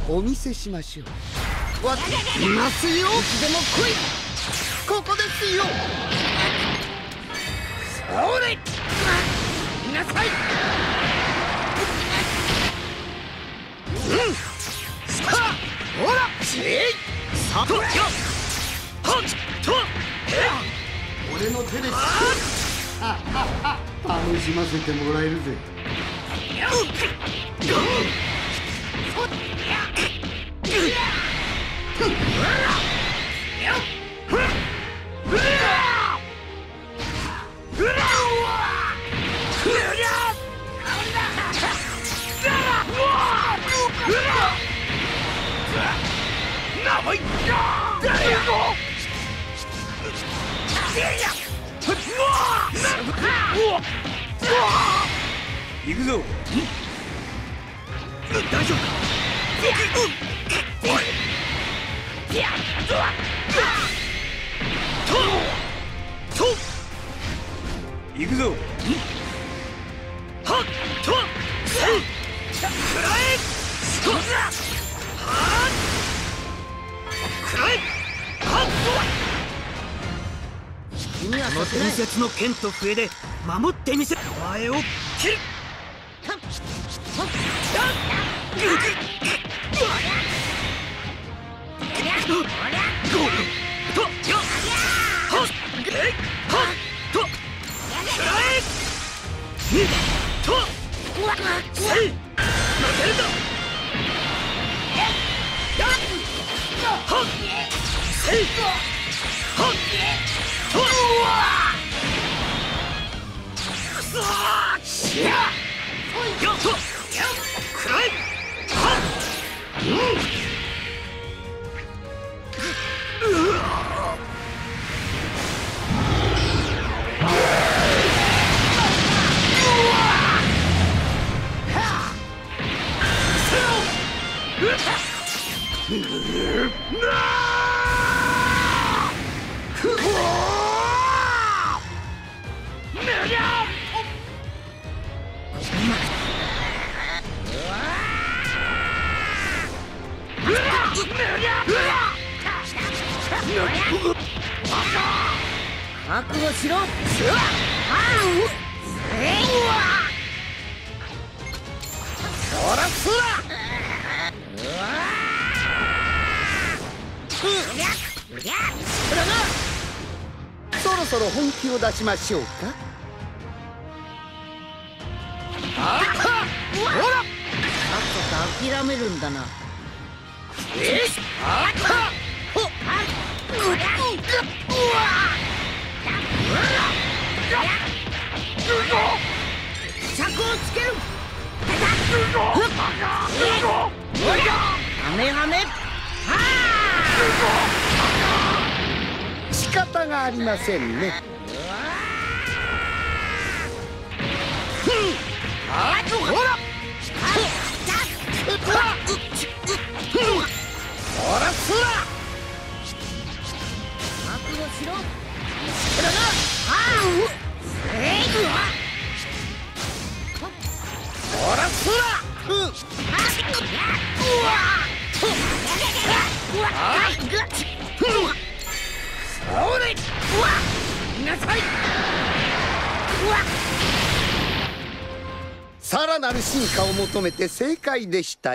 お見せしましょう。いますよ。いつでも来い。ここですよ。それ。見なさい。さあ、ほら。さあ、と。はっと。俺の手で。楽しませてもらえるぜ。行くぞ。大丈夫か。行くぞ。はっとくらえ。くらえ。はっと。この伝説の剣と笛で守ってみせ。お前を切る。覚悟しろ。そろそろ本気を出しましょうか。ほら、さっさと諦めるんだな。尺をつける。はめはめ。仕方がありませんね。ほら。覚悟しろ。さらなる進化を求めて正解でした。